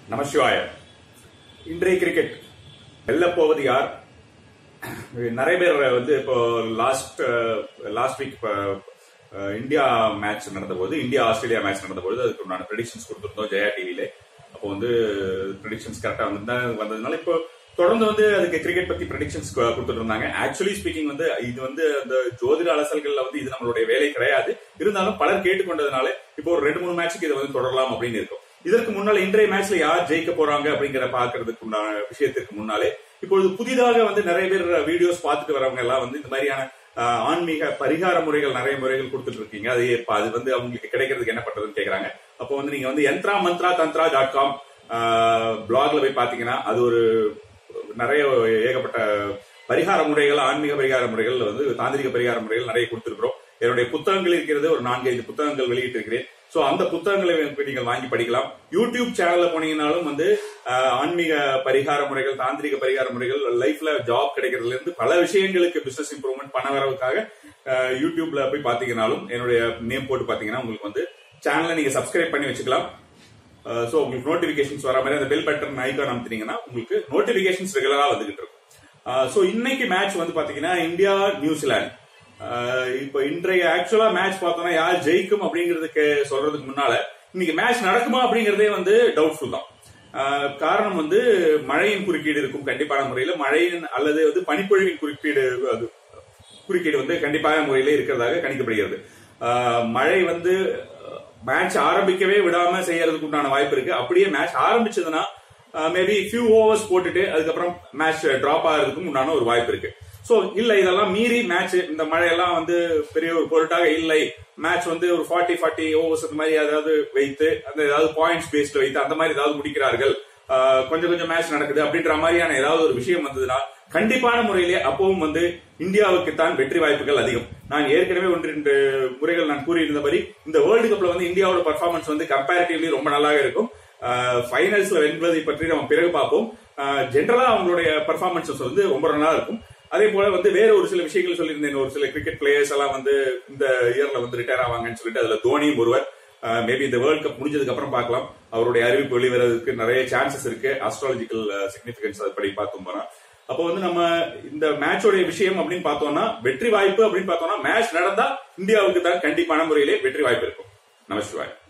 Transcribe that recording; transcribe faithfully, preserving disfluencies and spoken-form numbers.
நமசிவாய. இன்றைய கிரிக்கெட் வெல்ல போவது யார்? நிறைய பேர் வந்து இப்போ last last week India match நடந்த போது இந்தியா ஆஸ்திரேலியா மேட்ச் நடந்த போது அதுக்கு உண்டான ப்ரெடிக்ஷன்ஸ் கொடுத்துருந்தோம் ஜெயா டிவில. அப்போ வந்து ப்ரெடிக்ஷன்ஸ் கரெக்டா வந்து வந்ததுனால இப்போ தொடர்ந்து வந்து அதுக்கு கிரிக்கெட் பத்தி ப்ரெடிக்ஷன்ஸ் கொடுத்துட்டு இருந்தாங்க. ஆக்சுவலி ஸ்பீக்கிங் வந்து இது வந்து அந்த ஜோதிட அலசல்கள்ல வந்து இது நம்மளுடைய வேலை கிடையாது. இருந்தாலும் பலர் கேட்டுக்கொண்டதுனால இப்போ ஒரு ரெண்டு மூணு மேட்சுக்கு இதை வந்து தொடரலாம் அப்படின்னு இருக்கும். இதற்கு முன்னால இன்றைய மேட்ச்ல யார் ஜெயிக்க போறாங்க அப்படிங்கிற பாக்குறதுக்கு உண்டான விஷயத்திற்கு முன்னாலே இப்பொழுது புதிதாக வந்து நிறைய பேர் வீடியோஸ் பார்த்துட்டு வரவங்க எல்லாம் வந்து இந்த மாதிரியான ஆன்மீக பரிகார முறைகள் நிறைய முறைகள் கொடுத்துட்டு இருக்கீங்க. அது அது வந்து அவங்களுக்கு கிடைக்கிறதுக்கு என்ன பண்றதுன்னு கேக்குறாங்க. அப்போ வந்து நீங்க வந்து யந்த்ரா மந்த்ரா தந்த்ரா டாட் காம் பிளாக்ல போய் பாத்தீங்கன்னா அது ஒரு நிறைய ஏகப்பட்ட பரிகார முறைகள், ஆன்மீக பரிகார முறைகள் வந்து தாந்திரிக பரிகார முறைகள் நிறைய கொடுத்திருக்கிறோம். என்னுடைய புத்தகங்கள் இருக்கிறது, ஒரு நான்கு ஐந்து புத்தகங்கள் வெளியிட்டு இருக்கிறேன். சோ அந்த புத்தகங்களை நீங்கள் வாங்கி படிக்கலாம். யூடியூப் சேனல்ல போனீங்கன்னாலும் வந்து ஆன்மீக பரிகார முறைகள், தாந்திரிக பரிகார முறைகள், லைஃப்ல ஜாப் கிடைக்கிறதுல இருந்து பல விஷயங்களுக்கு பிசினஸ் இம்ப்ரூவ்மெண்ட் பண்ண வரவுக்காக யூடியூப்ல போய் பாத்தீங்கன்னாலும் என்னுடைய நேம் போட்டு பாத்தீங்கன்னா உங்களுக்கு வந்து சேனலை நீங்க சப்ஸ்கிரைப் பண்ணி வச்சுக்கலாம். சோ உங்களுக்கு நோட்டிபிகேஷன்ஸ் வர மாதிரி அந்த பெல் பட்டன் ஐகான் அமுத்தினீங்கன்னா உங்களுக்கு நோட்டிபிகேஷன்ஸ் ரெகுலரா வந்துகிட்டு இருக்கும். சோ இன்னைக்கு மேட்ச் வந்து பாத்தீங்கன்னா இந்தியா நியூசிலாந்து. இப்ப இன்றைய ஆக்சுவலா மேட்ச் பார்த்தோம்னா யார் ஜெயிக்கும் அப்படிங்கிறதுக்கு சொல்றதுக்கு முன்னால இன்னைக்கு மேட்ச் நடக்குமா அப்படிங்கறதே வந்து டவுட்ஃபுல் தான். காரணம் வந்து மழையின் குறுக்கீடு இருக்கும் கண்டிப்பான முறையில, மழையின் அல்லது வந்து பனிப்பொழிவின் குறுக்கீடு குறுக்கீடு வந்து கண்டிப்பான முறையில இருக்கிறதாக கணிக்கப்படுகிறது. மழை வந்து மேட்ச் ஆரம்பிக்கவே விடாம செய்யறதுக்கு உண்டான வாய்ப்பு இருக்கு. அப்படியே மேட்ச் ஆரம்பிச்சதுன்னா மேபி ஃபியூ ஓவர்ஸ் போட்டுட்டு அதுக்கப்புறம் மேட்ச் டிராப் ஆகிறதுக்கும் உண்டான ஒரு வாய்ப்பு இருக்கு. சோ இல்ல இதெல்லாம் மீறி மேட்ச் இந்த மழையெல்லாம் வந்து பெரிய ஒரு பொருட்டாக இல்லை, மேட்ச் வந்து ஒரு ஃபார்ட்டி ஃபார்ட்டி ஓவர்ஸ் அந்த மாதிரி ஏதாவது வைத்து அந்த ஏதாவது பாயிண்ட்ஸ் பேஸ்ட் வைத்து அந்த மாதிரி ஏதாவது முடிக்கிறார்கள், கொஞ்சம் கொஞ்சம் மேட்ச் நடக்குது அப்படின்ற மாதிரியான ஏதாவது ஒரு விஷயம் வந்ததுன்னா கண்டிப்பான முறையிலே அப்பவும் வந்து இந்தியாவுக்கு தான் வெற்றி வாய்ப்புகள் அதிகம். நான் ஏற்கனவே ஒன்று ரெண்டு முறைகள் நான் கூறியிருந்தபடி இந்த வேர்ல்டு கப்ல வந்து இந்தியாவோட பர்ஃபார்மன்ஸ் வந்து கம்பேரிட்டிவ்லி ரொம்ப நல்லா இருக்கும். ஃபைனல்ஸ்ல வெல்வதை பற்றி நம்ம பிறகு பார்ப்போம். ஜெனரலா அவங்களுடைய பர்ஃபார்மன்ஸ் வந்து ரொம்ப நல்லா இருக்கும். அதே போல வந்து வேற ஒரு சில விஷயங்கள் சொல்லியிருந்தேன். ஒரு சில கிரிக்கெட் பிளேயர்ஸ் எல்லாம் வந்து இந்த இயர்ல வந்து ரிட்டையர் ஆவாங்கன்னு சொல்லிட்டு அதுல தோனியும் ஒருவர். மேபி இந்த வேர்ல்ட் கப் முடிஞ்சதுக்கு அப்புறம் பார்க்கலாம். அவருடைய அறிவிப்பு வெளிவரதுக்கு நிறைய சான்சஸ் இருக்கு. ஆஸ்ட்ராலஜிக்கல் சிக்னிபிகன்ஸ் படி பார்த்தோம் போனா அப்போ வந்து நம்ம இந்த மேட்சோட விஷயம் அப்படின்னு பார்த்தோம்னா வெற்றி வாய்ப்பு அப்படின்னு பார்த்தோம்னா மேட்ச் நடந்தா இந்தியாவுக்கு தான் கண்டிப்பான முறையிலே வெற்றி வாய்ப்பு இருக்கும். நமஸ்காரம்.